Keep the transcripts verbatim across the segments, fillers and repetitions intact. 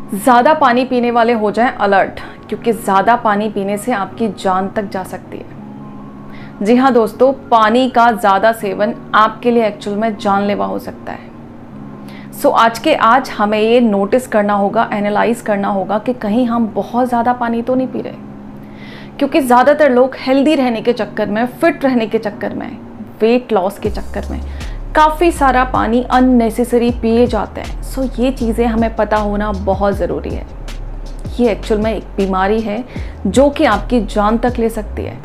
ज़्यादा पानी पीने वाले हो जाएं अलर्ट, क्योंकि ज़्यादा पानी पीने से आपकी जान तक जा सकती है। जी हाँ दोस्तों, पानी का ज़्यादा सेवन आपके लिए एक्चुअल में जानलेवा हो सकता है। सो आज के आज हमें ये नोटिस करना होगा, एनालाइज करना होगा कि कहीं हम बहुत ज़्यादा पानी तो नहीं पी रहे, क्योंकि ज़्यादातर लोग हेल्दी रहने के चक्कर में, फिट रहने के चक्कर में, वेट लॉस के चक्कर में काफ़ी सारा पानी अननेसेसरी पिए जाते हैं। सो ये चीज़ें हमें पता होना बहुत ज़रूरी है। ये एक्चुअल में एक बीमारी है जो कि आपकी जान तक ले सकती है।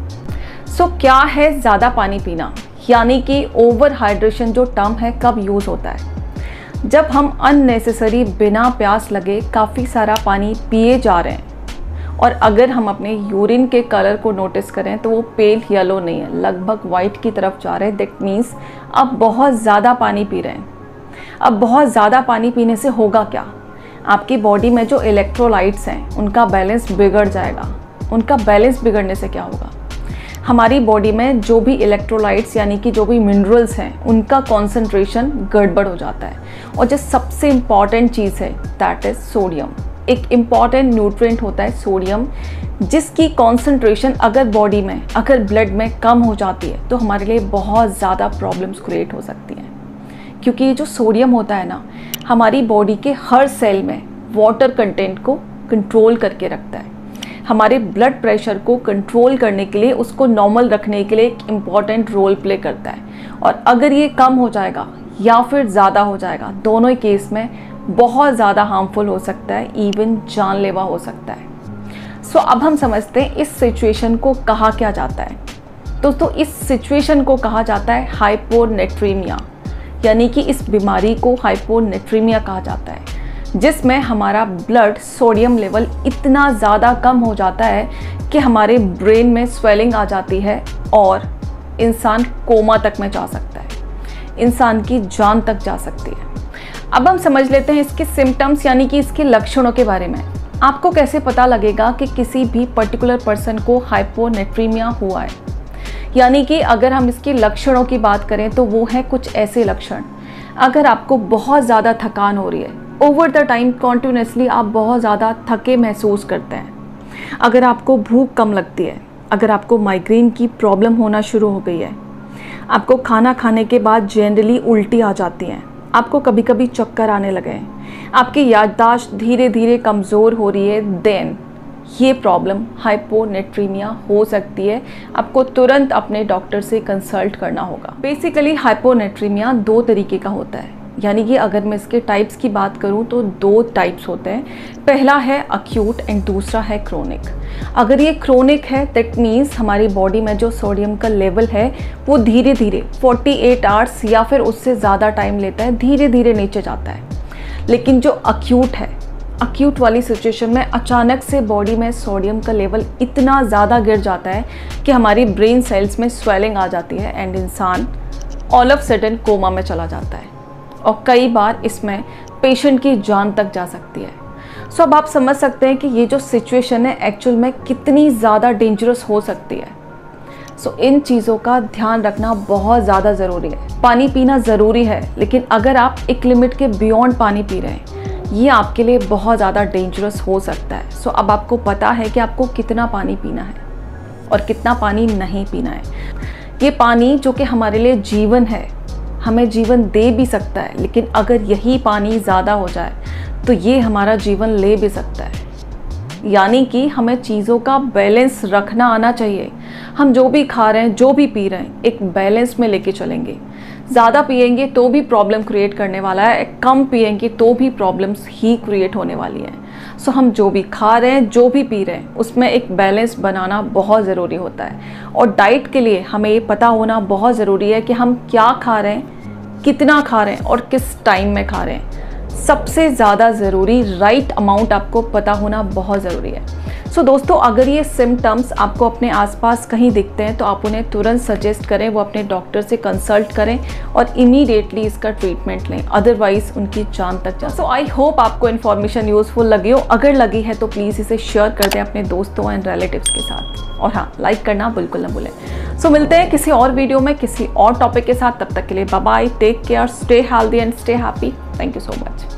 सो क्या है ज़्यादा पानी पीना, यानी कि ओवर हाइड्रेशन जो टर्म है कब यूज़ होता है? जब हम अननेसेसरी बिना प्यास लगे काफ़ी सारा पानी पिए जा रहे हैं, और अगर हम अपने यूरिन के कलर को नोटिस करें तो वो पेल येलो नहीं है, लगभग वाइट की तरफ जा रहे हैं। दैट मीन्स अब बहुत ज़्यादा पानी पी रहे हैं। अब बहुत ज़्यादा पानी पीने से होगा क्या? आपकी बॉडी में जो इलेक्ट्रोलाइट्स हैं उनका बैलेंस बिगड़ जाएगा। उनका बैलेंस बिगड़ने से क्या होगा? हमारी बॉडी में जो भी इलेक्ट्रोलाइट्स यानी कि जो भी मिनरल्स हैं उनका कॉन्सेंट्रेशन गड़बड़ हो जाता है। और जो सबसे इम्पॉर्टेंट चीज़ है दैट इज़ सोडियम। एक इम्पॉर्टेंट न्यूट्रिएंट होता है सोडियम, जिसकी कॉन्सेंट्रेशन अगर बॉडी में, अगर ब्लड में कम हो जाती है तो हमारे लिए बहुत ज़्यादा प्रॉब्लम्स क्रिएट हो सकती हैं। क्योंकि ये जो सोडियम होता है ना, हमारी बॉडी के हर सेल में वाटर कंटेंट को कंट्रोल करके रखता है। हमारे ब्लड प्रेशर को कंट्रोल करने के लिए, उसको नॉर्मल रखने के लिए एक इम्पॉर्टेंट रोल प्ले करता है। और अगर ये कम हो जाएगा या फिर ज़्यादा हो जाएगा, दोनों ही केस में बहुत ज़्यादा हार्मफुल हो सकता है, इवन जानलेवा हो सकता है। सो so, अब हम समझते हैं इस सिचुएशन को कहा क्या जाता है। दोस्तों, इस सिचुएशन को कहा जाता है हाइपोनेट्रीमिया, यानी कि इस बीमारी को हाइपोनेट्रीमिया कहा जाता है, जिसमें हमारा ब्लड सोडियम लेवल इतना ज़्यादा कम हो जाता है कि हमारे ब्रेन में स्वेलिंग आ जाती है और इंसान कोमा तक में जा सकता है, इंसान की जान तक जा सकती है। अब हम समझ लेते हैं इसके सिम्टम्स, यानी कि इसके लक्षणों के बारे में। आपको कैसे पता लगेगा कि किसी भी पर्टिकुलर पर्सन को हाइपोनेट्रीमिया हुआ है? यानी कि अगर हम इसके लक्षणों की बात करें तो वो है कुछ ऐसे लक्षण। अगर आपको बहुत ज़्यादा थकान हो रही है, ओवर द टाइम कॉन्टिन्यूसली आप बहुत ज़्यादा थके महसूस करते हैं, अगर आपको भूख कम लगती है, अगर आपको माइग्रेन की प्रॉब्लम होना शुरू हो गई है, आपको खाना खाने के बाद जनरली उल्टी आ जाती हैं, आपको कभी कभी चक्कर आने लगे हैं, आपकी याददाश्त धीरे धीरे कमज़ोर हो रही है, देन ये प्रॉब्लम हाइपोनेट्रीमिया हो सकती है। आपको तुरंत अपने डॉक्टर से कंसल्ट करना होगा। बेसिकली हाइपोनेट्रीमिया दो तरीके का होता है, यानी कि अगर मैं इसके टाइप्स की बात करूं तो दो टाइप्स होते हैं। पहला है अक्यूट एंड दूसरा है क्रोनिक। अगर ये क्रोनिक है दैट मीन्स हमारी बॉडी में जो सोडियम का लेवल है वो धीरे धीरे अड़तालीस आवर्स या फिर उससे ज़्यादा टाइम लेता है, धीरे धीरे नीचे जाता है। लेकिन जो अक्यूट है, अक्यूट वाली सिचुएशन में अचानक से बॉडी में सोडियम का लेवल इतना ज़्यादा गिर जाता है कि हमारी ब्रेन सेल्स में स्वेलिंग आ जाती है एंड इंसान ऑल ऑफ सडन कोमा में चला जाता है, और कई बार इसमें पेशेंट की जान तक जा सकती है। सो अब आप समझ सकते हैं कि ये जो सिचुएशन है एक्चुअल में कितनी ज़्यादा डेंजरस हो सकती है। सो इन चीज़ों का ध्यान रखना बहुत ज़्यादा ज़रूरी है। पानी पीना ज़रूरी है, लेकिन अगर आप एक लिमिट के बियॉन्ड पानी पी रहे हैं, ये आपके लिए बहुत ज़्यादा डेंजरस हो सकता है। सो अब आपको पता है कि आपको कितना पानी पीना है और कितना पानी नहीं पीना है। ये पानी जो कि हमारे लिए जीवन है, हमें जीवन दे भी सकता है, लेकिन अगर यही पानी ज़्यादा हो जाए तो ये हमारा जीवन ले भी सकता है। यानी कि हमें चीज़ों का बैलेंस रखना आना चाहिए। हम जो भी खा रहे हैं, जो भी पी रहे हैं, एक बैलेंस में लेके चलेंगे। ज़्यादा पिएंगे तो भी प्रॉब्लम क्रिएट करने वाला है, कम पिएंगे तो भी प्रॉब्लम्स ही क्रिएट होने वाली हैं। सो हम जो भी खा रहे हैं, जो भी पी रहे हैं, उसमें एक बैलेंस बनाना बहुत ज़रूरी होता है। और डाइट के लिए हमें ये पता होना बहुत ज़रूरी है कि हम क्या खा रहे हैं, कितना खा रहे हैं और किस टाइम में खा रहे हैं। सबसे ज़्यादा ज़रूरी राइट अमाउंट आपको पता होना बहुत ज़रूरी है। सो so, दोस्तों, अगर ये सिम्टम्स आपको अपने आसपास कहीं दिखते हैं तो आप उन्हें तुरंत सजेस्ट करें, वो अपने डॉक्टर से कंसल्ट करें और इमीडिएटली इसका ट्रीटमेंट लें, अदरवाइज उनकी जान तक जा। सो आई होप आपको इन्फॉर्मेशन यूज़फुल लगी हो। अगर लगी है तो प्लीज़ इसे शेयर कर दें अपने दोस्तों एंड रिलेटिव्स के साथ, और हाँ, लाइक करना बिल्कुल ना भूलें। सो so, मिलते हैं किसी और वीडियो में किसी और टॉपिक के साथ। तब तक के लिए bye bye, take care, stay healthy and stay happy. Thank you so much.